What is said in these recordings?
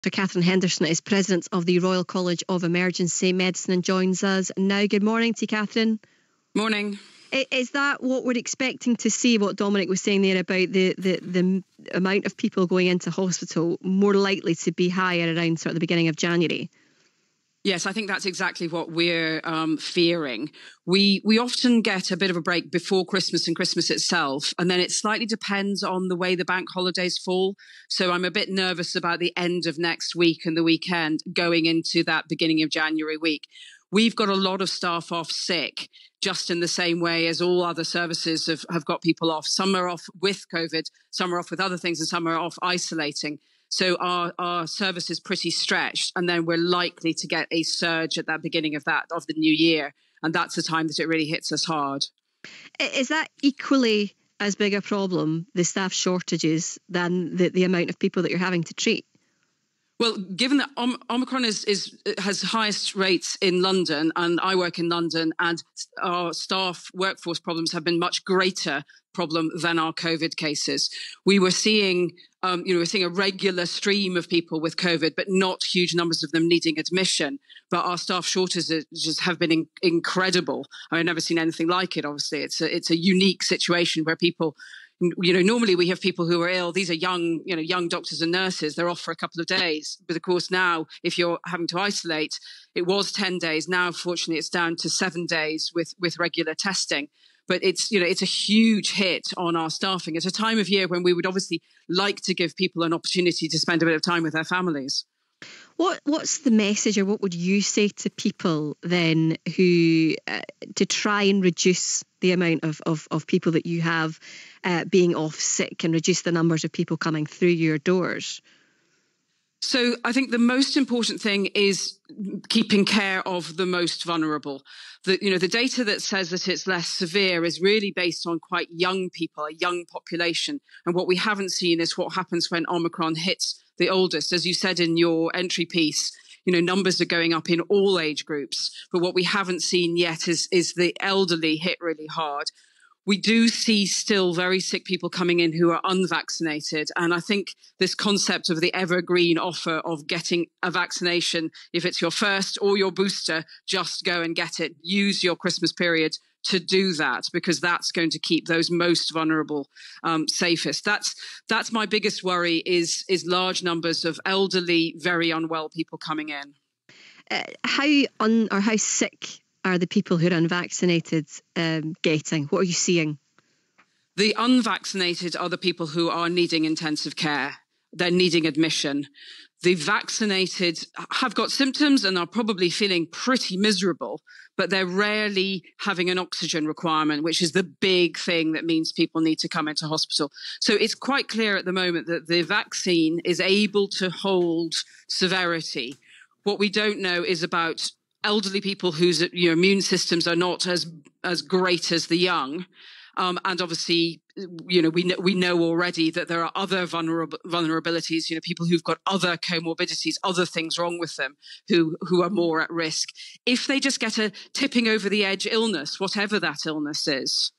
Katherine Henderson is President of the Royal College of Emergency Medicine and joins us now. Good morning to you, Katherine. Morning. Is that what we're expecting to see, what Dominic was saying there about the amount of people going into hospital more likely to be higher around sort of the beginning of January? Yes, I think that's exactly what we're fearing. We often get a bit of a break before Christmas and Christmas itself, and then it slightly depends on the way the bank holidays fall. So I'm a bit nervous about the end of next week and the weekend going into that beginning of January week. We've got a lot of staff off sick, just in the same way as all other services have got people off. Some are off with COVID, some are off with other things, and some are off isolating. So our service is pretty stretched, and then we're likely to get a surge at that beginning of the new year. And that's the time that it really hits us hard. Is that equally as big a problem, the staff shortages, than the amount of people that you're having to treat? Well, given that Omicron has highest rates in London, and I work in London, and our staff workforce problems have been much greater problem than our COVID cases. We were seeing, we're seeing a regular stream of people with COVID, but not huge numbers of them needing admission. But our staff shortages have been incredible. I've never seen anything like it. Obviously, it's a unique situation where people. Normally we have people who are ill. These are young doctors and nurses. They're off for a couple of days. But of course now, if you're having to isolate, it was 10 days. Now, fortunately, it's down to 7 days with regular testing. But it's a huge hit on our staffing at a time of year when we would obviously like to give people an opportunity to spend a bit of time with their families. What's the message, or what would you say to people then who to try and reduce the amount of people that you have being off sick and reduce the numbers of people coming through your doors? So I think the most important thing is keeping care of the most vulnerable. The data that says that it's less severe is really based on quite young people, a young population. And what we haven't seen is what happens when Omicron hits the oldest. As you said in your entry piece, numbers are going up in all age groups. But what we haven't seen yet is the elderly hit really hard. We do see still very sick people coming in who are unvaccinated. And I think this concept of the evergreen offer of getting a vaccination, if it's your first or your booster, just go and get it. Use your Christmas period to do that, because that's going to keep those most vulnerable safest. That's my biggest worry is large numbers of elderly, very unwell people coming in. How sick are the people who are unvaccinated getting? What are you seeing? The unvaccinated are the people who are needing intensive care. They're needing admission. The vaccinated have got symptoms and are probably feeling pretty miserable, but they're rarely having an oxygen requirement, which is the big thing that means people need to come into hospital. So it's quite clear at the moment that the vaccine is able to hold severity. What we don't know is about elderly people whose immune systems are not as great as the young. And obviously, we know already that there are other vulnerabilities, people who've got other comorbidities, other things wrong with them, who are more at risk. If they just get a tipping over the edge illness, whatever that illness is.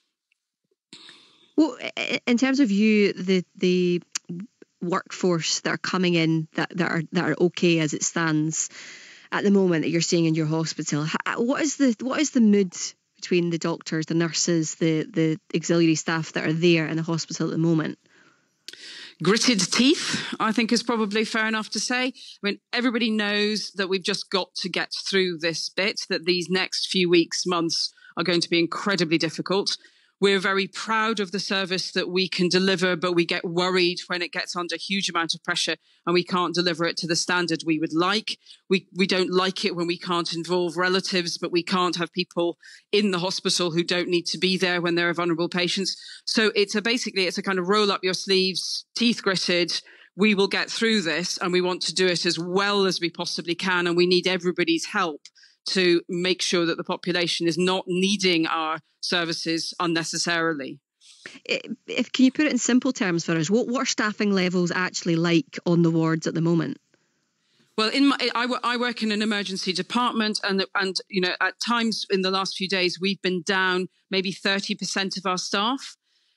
Well, in terms of you, the workforce that are coming in that are okay as it stands at the moment that you're seeing in your hospital, what is the mood between the doctors, the nurses, the auxiliary staff that are there in the hospital at the moment? Gritted teeth, I think, is probably fair enough to say. I mean, everybody knows that we've just got to get through this bit, that these next few weeks, months are going to be incredibly difficult. We're very proud of the service that we can deliver, but we get worried when it gets under a huge amount of pressure and we can't deliver it to the standard we would like. We don't like it when we can't involve relatives, but we can't have people in the hospital who don't need to be there when there are vulnerable patients. So it's a kind of roll up your sleeves, teeth gritted. We will get through this, and we want to do it as well as we possibly can. And we need everybody's help to make sure that the population is not needing our services unnecessarily. Can you put it in simple terms for us? What are staffing levels actually like on the wards at the moment? Well, I work in an emergency department, and at times in the last few days we've been down maybe 30% of our staff.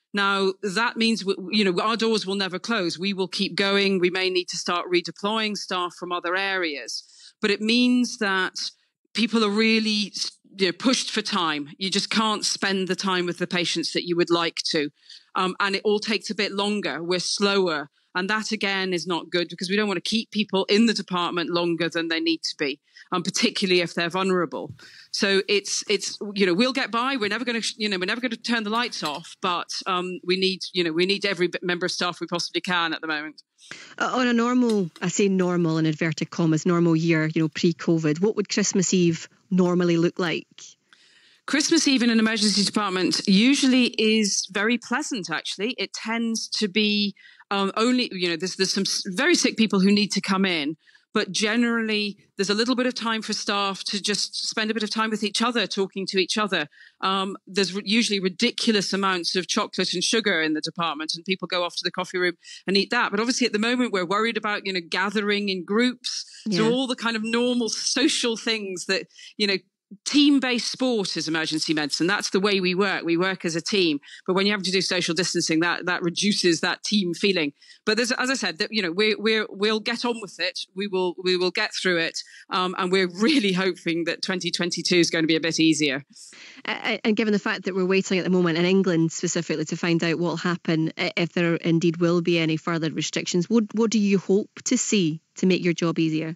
Now, that means, our doors will never close. We will keep going. We may need to start redeploying staff from other areas, but it means that people are really pushed for time. You just can't spend the time with the patients that you would like to. And it all takes a bit longer. We're slower. And that, again, is not good because we don't want to keep people in the department longer than they need to be, particularly if they're vulnerable. So it's we'll get by. We're never going to turn the lights off, but we need every member of staff we possibly can at the moment. On a normal, I say normal in inverted commas, normal year, pre-COVID, what would Christmas Eve normally look like? Christmas Eve in an emergency department usually is very pleasant, actually. It tends to be only, there's some very sick people who need to come in, but generally there's a little bit of time for staff to just spend a bit of time with each other, talking to each other. There's usually ridiculous amounts of chocolate and sugar in the department, and people go off to the coffee room and eat that. But obviously at the moment we're worried about, gathering in groups. Yeah. So all the kind of normal social things that, team-based sport is emergency medicine. That's the way we work. We work as a team. But when you have to do social distancing, that reduces that team feeling. But there's, as I said, that we'll get on with it. We will get through it. And we're really hoping that 2022 is going to be a bit easier. And given the fact that we're waiting at the moment in England specifically to find out what will happen, if there indeed will be any further restrictions, what do you hope to see to make your job easier?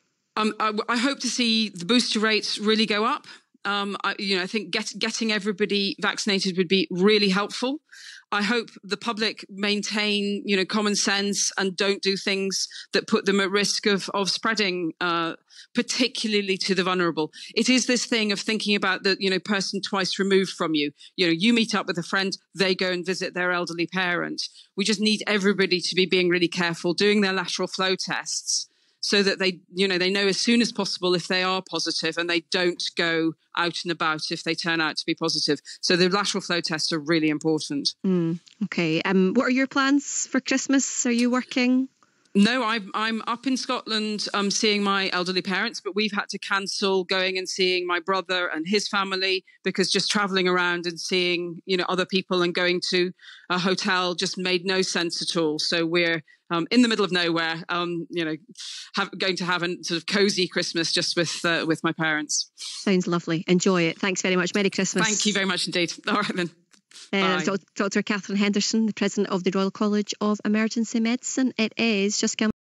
I hope to see the booster rates really go up. I think getting everybody vaccinated would be really helpful. I hope the public maintain, common sense and don't do things that put them at risk of spreading, particularly to the vulnerable. It is this thing of thinking about the, person twice removed from you. You meet up with a friend, they go and visit their elderly parent. We just need everybody to be being really careful, doing their lateral flow tests, so that they know as soon as possible if they are positive and they don't go out and about if they turn out to be positive. So the lateral flow tests are really important. Okay. What are your plans for Christmas? Are you working? No, I'm up in Scotland seeing my elderly parents, but we've had to cancel going and seeing my brother and his family because just travelling around and seeing, other people and going to a hotel just made no sense at all. So we're in the middle of nowhere, going to have a sort of cosy Christmas just with my parents. Sounds lovely. Enjoy it. Thanks very much. Merry Christmas. Thank you very much indeed. All right then. Dr. Katherine Henderson, the President of the Royal College of Emergency Medicine. It is just